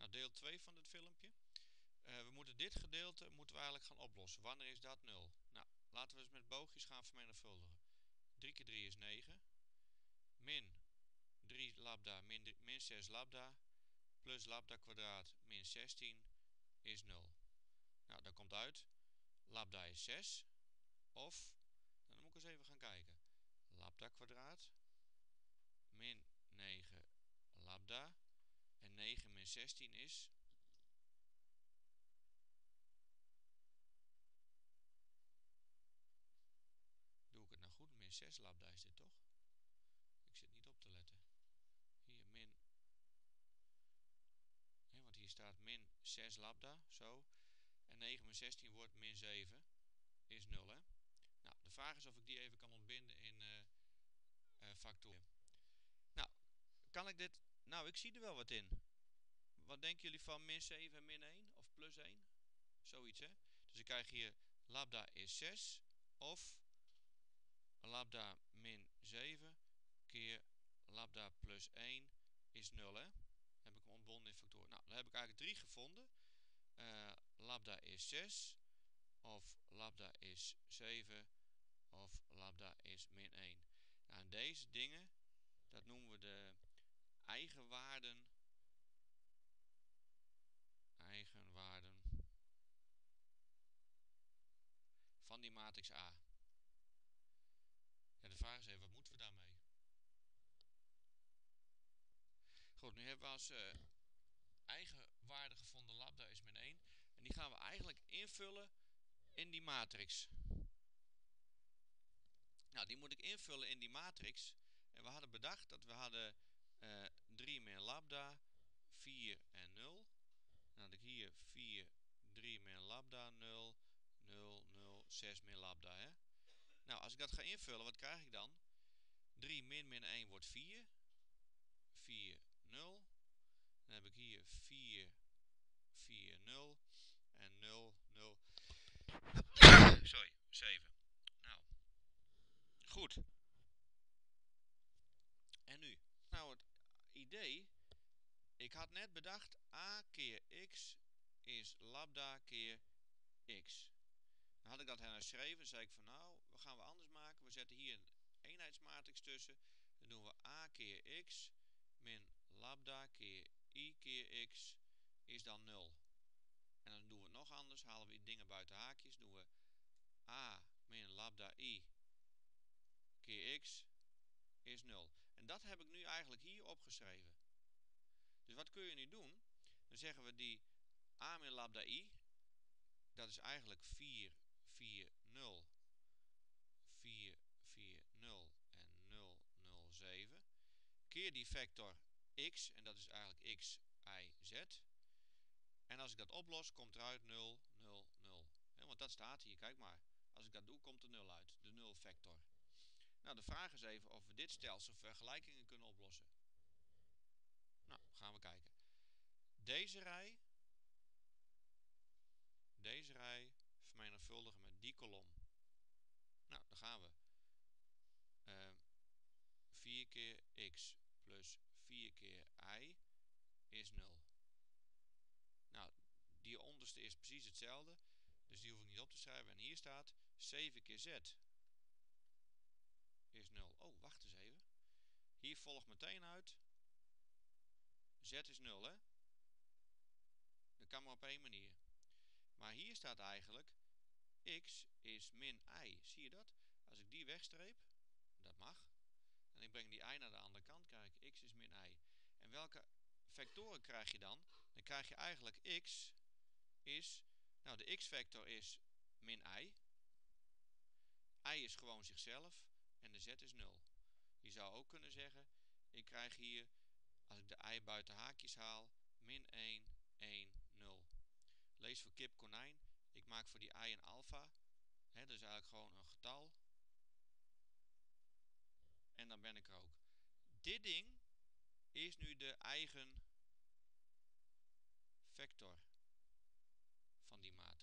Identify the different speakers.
Speaker 1: Nou, deel 2 van dit filmpje. We moeten dit gedeelte eigenlijk gaan oplossen. Wanneer is dat 0? Nou, laten we eens met boogjes gaan vermenigvuldigen. 3 keer 3 is 9. Min 3 lambda min 6 lambda plus lambda kwadraat min 16 is 0. Nou, dat komt uit. Lambda is 6. Of, dan moet ik eens even gaan kijken. Lambda kwadraat min 9 lambda. En 9 min 16 is... Doe ik het nou goed? Min 6 lambda is dit toch? Ik zit niet op te letten. Hier min... want hier staat min 6 lambda, zo. En 9 min 16 wordt min 7. Is 0, hè? Nou, de vraag is of ik die even kan ontbinden in factoren. Nou, kan ik dit... Nou, ik zie er wel wat in. Wat denken jullie van min 7 en min 1? Of plus 1? Zoiets, hè? Dus ik krijg hier lambda is 6. Of lambda min 7 keer lambda plus 1 is 0, hè? Heb ik hem ontbonden in factoren. Nou, dan heb ik eigenlijk 3 gevonden. Lambda is 6. Of lambda is 7. Of lambda is min 1. Nou, en deze dingen, dat noemen we de eigenwaarden van die matrix A. Ja, de vraag is even, wat moeten we daarmee? Goed, nu hebben we als eigenwaarde gevonden lambda is min 1. En die gaan we eigenlijk invullen in die matrix. Nou, die moet ik invullen in die matrix. En we hadden bedacht dat we hadden 3 min lambda, 4 en 0. Dan had ik hier 4, 3 min lambda, 0, 0, 0, 6 min lambda. Hè? Nou, als ik dat ga invullen, wat krijg ik dan? 3 min 1 wordt 4. 4, 0. Dan heb ik hier 4, 4, 0. En 0, 0. Sorry, 7. Nou, goed. En nu? Nou, het idee... Ik had net bedacht, a keer x is lambda keer x. Dan had ik dat herschreven, zei ik van nou, wat gaan we anders maken? We zetten hier een eenheidsmatrix tussen. Dan doen we a keer x min lambda keer i keer x is dan 0. En dan doen we het nog anders, halen we die dingen buiten haakjes. Doen we a min lambda i keer x is 0. En dat heb ik nu eigenlijk hier opgeschreven. Dus wat kun je nu doen? Dan zeggen we die a min lambda i, dat is eigenlijk 4, 4, 0, 4, 4, 0 en 0, 0, 7. Keer die vector x, en dat is eigenlijk x, y, z. En als ik dat oplos, komt eruit 0, 0, 0. Want dat staat hier, kijk maar. Als ik dat doe, komt er 0 uit, de 0 vector. Nou, de vraag is even of we dit stelsel vergelijkingen kunnen oplossen. Nou, gaan we kijken. Deze rij vermenigvuldigen met die kolom. Nou, dan gaan we. 4 keer x plus 4 keer y is 0. Nou, die onderste is precies hetzelfde. Dus die hoef ik niet op te schrijven. En hier staat 7 keer z is 0. Oh, wacht eens even. Hier volgt meteen uit. Z is 0, hè? Dat kan maar op één manier. Maar hier staat eigenlijk x is min y. Zie je dat? Als ik die wegstreep, dat mag. En ik breng die y naar de andere kant. Kijk, x is min y. En welke vectoren krijg je dan? Dan krijg je eigenlijk x is... Nou, de x-vector is min y. Y is gewoon zichzelf. En de z is 0. Je zou ook kunnen zeggen, ik krijg hier, als ik de y buiten haakjes haal, min 1, 1, 0. Lees voor kip, konijn. Ik maak voor die y een alfa. Dat is eigenlijk gewoon een getal. En dan ben ik er ook. Dit ding is nu de eigen vector van die maat.